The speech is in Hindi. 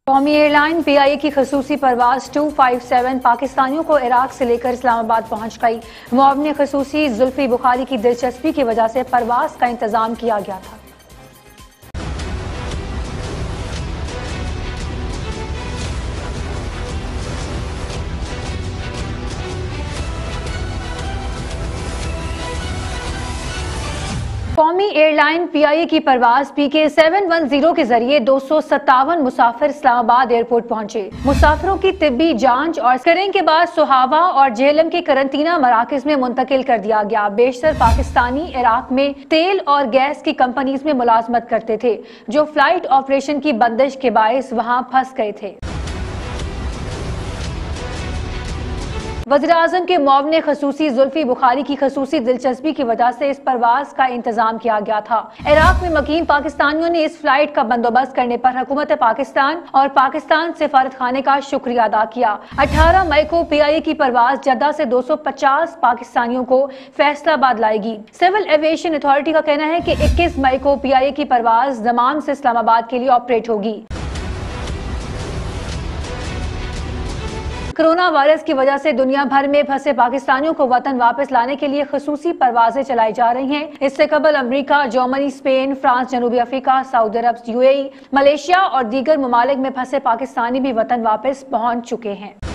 कौमी एयरलाइन PIA की खसूसी परवाज 257 पाकिस्तानियों को इराक से लेकर इस्लामाबाद पहुंच गई। मुआविन खसूसी जुल्फी बुखारी की दिलचस्पी की वजह से परवाज का इंतजाम किया गया था। कौमी एयरलाइन PIA की परवाज PK 710 के जरिए 257 मुसाफिर इस्लामाबाद एयरपोर्ट पहुंचे। मुसाफिरों की तिब्बी जांच और स्क्रीनिंग के बाद सुहावा और जेहलम के करंतना मराकज में मुंतकिल कर दिया गया। बेशतर पाकिस्तानी इराक में तेल और गैस की कंपनीज में मुलाजमत करते थे, जो फ्लाइट ऑपरेशन की बंदिश के बायस वहां फंस गए थे। वज़ीर-ए-आज़म के मुआविन खसूसी जुल्फी बुखारी की खसूसी दिलचस्पी की वजह से इस परवाज का इंतजाम किया गया था। इराक में मकीन पाकिस्तानियों ने इस फ्लाइट का बंदोबस्त करने पर हुकूमत पाकिस्तान और पाकिस्तान सिफारत खाने का शुक्रिया अदा किया। 18 मई को PIA की परवाज जद्दा से 250 पाकिस्तानियों को फैसलाबाद लाएगी। सिविल एविएशन अथॉरिटी का कहना है कि 21 मई को PIA की परवाज दमाम से इस्लामाबाद के लिए ऑपरेट होगी। कोरोना वायरस की वजह से दुनिया भर में फंसे पाकिस्तानियों को वतन वापस लाने के लिए खसूसी परवाजें चलाई जा रही हैं। इससे कबल अमेरिका, जर्मनी, स्पेन, फ्रांस, जनूबी अफ्रीका, सऊदी अरब, UAE, मलेशिया और दीगर ममालिक में फंसे पाकिस्तानी भी वतन वापस पहुंच चुके हैं।